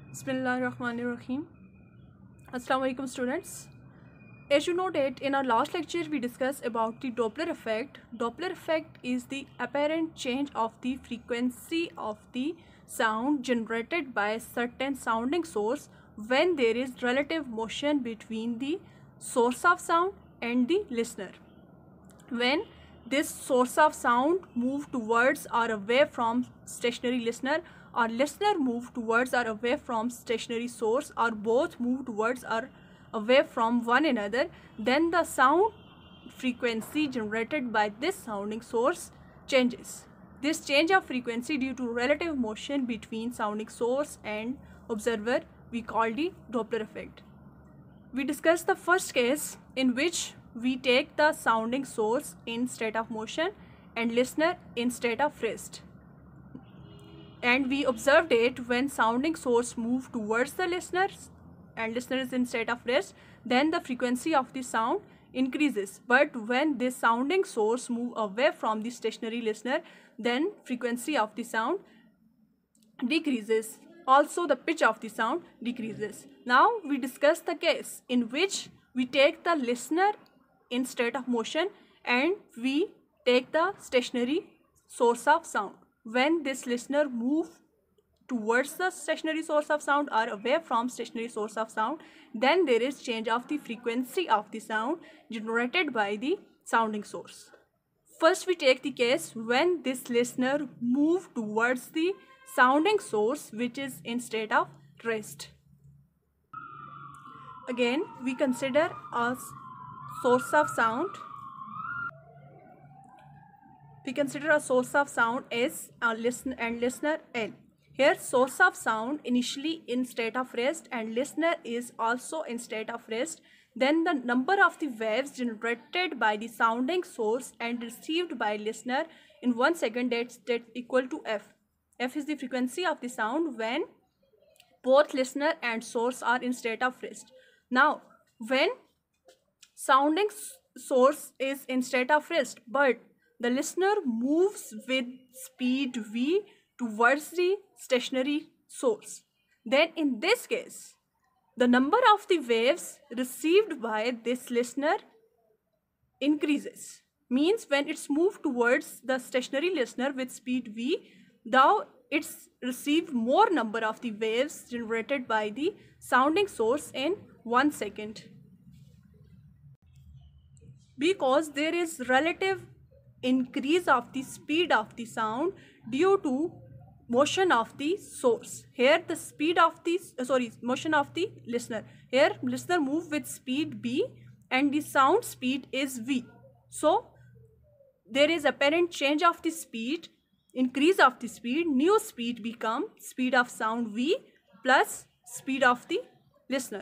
Bismillahirrahmanirrahim. Assalamu alaikum students. As you know that in our last lecture we discussed about the Doppler effect. Doppler effect is the apparent change of the frequency of the sound generated by a certain sounding source when there is relative motion between the source of sound and the listener. When this source of sound move towards or away from stationary listener, or listener move towards or away from stationary source, or both move towards or away from one another, then the sound frequency generated by this sounding source changes. This change of frequency due to relative motion between sounding source and observer we call the Doppler effect. We discussed the first case in which we take the sounding source in state of motion and listener in state of rest. And we observed it when sounding source move towards the listener and listener is in state of rest, then the frequency of the sound increases. But when this sounding source move away from the stationary listener, then frequency of the sound decreases. Also the pitch of the sound decreases. Now we discuss the case in which we take the listener in state of motion and we take the stationary source of sound. When this listener move towards the stationary source of sound or away from stationary source of sound, then there is change of the frequency of the sound generated by the sounding source. First we take the case when this listener move towards the sounding source which is in state of rest. Again we consider a source of sound. We consider a source of sound as a listener and listener L. Here source of sound initially in state of rest and listener is also in state of rest. Then the number of the waves generated by the sounding source and received by listener in 1 second that's equal to F. F is the frequency of the sound when both listener and source are in state of rest. Now when sounding source is in state of rest but the listener moves with speed v towards the stationary source, then in this case the number of the waves received by this listener increases. Means when it's moved towards the stationary listener with speed v, now it's received more number of the waves generated by the sounding source in 1 second. Because there is relative increase of the speed of the sound due to motion of the source. Here the speed of the motion of the listener. Here listener move with speed b and the sound speed is v. So there is apparent change of the speed, increase of the speed. New speed become speed of sound v plus speed of the listener.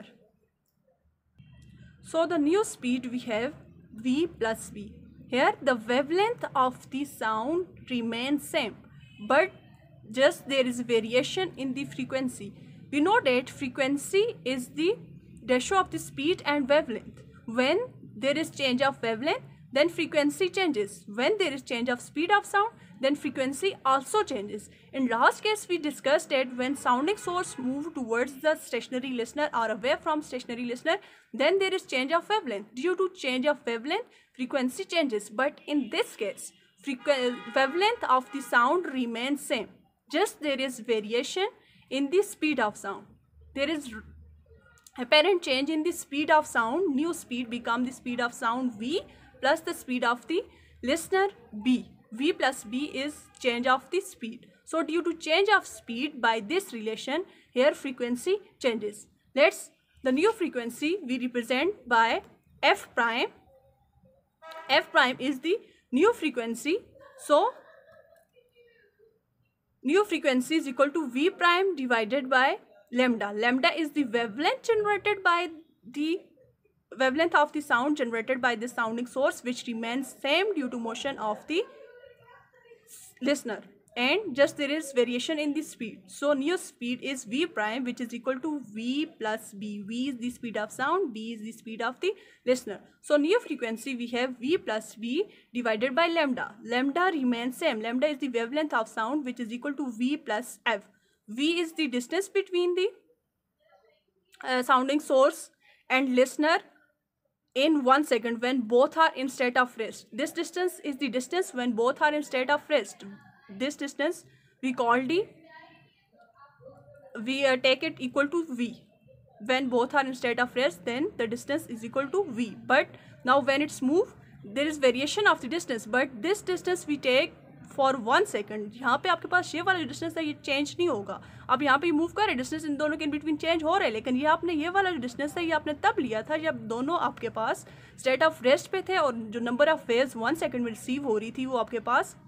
So the new speed we have v plus v. Here the wavelength of the sound remains same, but just there is variation in the frequency. We know that frequency is the ratio of the speed and wavelength. When there is change of wavelength, then frequency changes. When there is change of speed of sound, then frequency also changes. In last case we discussed that when sounding source move towards the stationary listener or away from stationary listener, then there is change of wavelength. Due to change of wavelength, frequency changes. But in this case, wavelength of the sound remains same. Just there is variation in the speed of sound. There is apparent change in the speed of sound. New speed become the speed of sound v plus the speed of the listener b. V plus b is change of the speed. So due to change of speed by this relation, here frequency changes. The new frequency we represent by f prime. F prime is the new frequency. So new frequency is equal to v prime divided by lambda. Lambda is the wavelength generated by the wavelength of the sound generated by the sounding source, which remains same due to motion of the listener, and just there is variation in the speed. So new speed is v prime, which is equal to v plus b. V is the speed of sound, b is the speed of the listener. So new frequency we have v plus b divided by lambda. Lambda remains same. Lambda is the wavelength of sound, which is equal to v plus f. V is the distance between the sounding source and listener in 1 second when both are in state of rest. This distance is the distance when both are in state of rest. This distance we take it equal to v. When both are in state of rest, then the distance is equal to v. But now when it's move, there is variation of the distance, but this distance we take for 1 second. यहाँ पे आपके पास ये वाला जो distance है ये change नहीं होगा. अब यहाँ पे मूव कर रहे, डिस्टेंस इन दोनों के इन बिटवीन चेंज हो रहे हैं, लेकिन ये आपने ये वाला जो डिस्टेंस है ये आपने तब लिया था जब दोनों आपके पास स्टेट ऑफ रेस्ट पे थे और जो नंबर ऑफ वेव्स 1 सेकंड में रिसीव हो रही थी वो आपके पास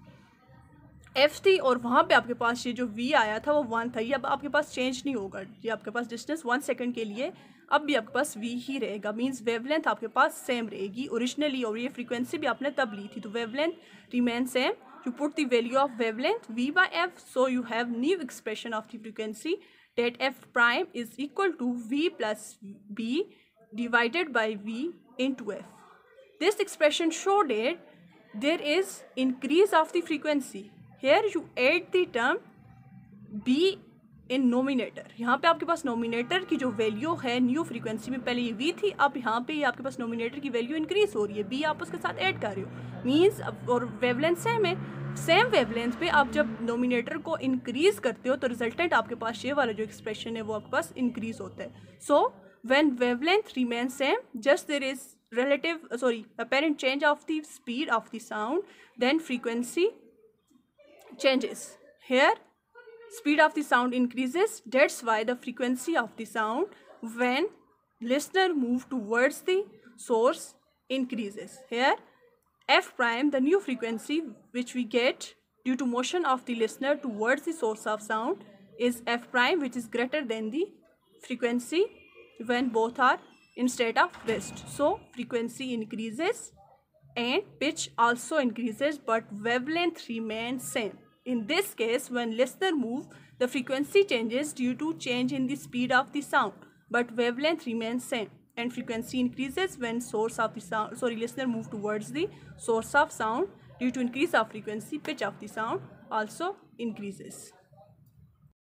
f थी, और वहाँ पे आपके पास ये जो v आया था वो 1 था. ये अब आपके पास चेंज नहीं होगा. ये आपके पास डिस्टेंस 1 सेकंड के लिए अब भी आपके पास v ही रहेगा. मीन्स वेवलेंथ आपके पास सेम रहेगी ओरिजिनली, और ये फ्रीक्वेंसी भी आपने तब ली थी, तो wavelength remain same. You put the value of wavelength v by f, so you have new expression of the frequency that f prime is equal to v plus b divided by v into f. This expression showed that there is increase of the frequency. Here you add the term b in nominator. यहाँ पे आपके पास numerator की जो value है new frequency में, पहले ये v थी, अब यहाँ पे ये आपके पास नोमिनेटर की वैल्यू इंक्रीज हो रही है, b आप उसके साथ ऐड कर रहे हो. मीन्स और वेवलेंथ सेम है, सेम वेवलेंथ पे आप जब नोमिनेटर को इंक्रीज करते हो तो रिजल्टेंट आपके पास ये वाला जो एक्सप्रेशन है वो आपके पास इंक्रीज होता है. So when wavelength remain same, just there is apparent change of the speed of the sound, then frequency changes. Here speed of the sound increases, that's why the frequency of the sound when listener move towards the source increases. Here f prime, the new frequency which we get due to motion of the listener towards the source of sound, is f prime, which is greater than the frequency when both are in state of rest. So frequency increases and pitch also increases, but wavelength remains same. In this case, when listener move, the frequency changes due to change in the speed of the sound, but wavelength remains same, and frequency increases when listener move towards the source of sound. Due to increase of frequency, pitch of the sound also increases.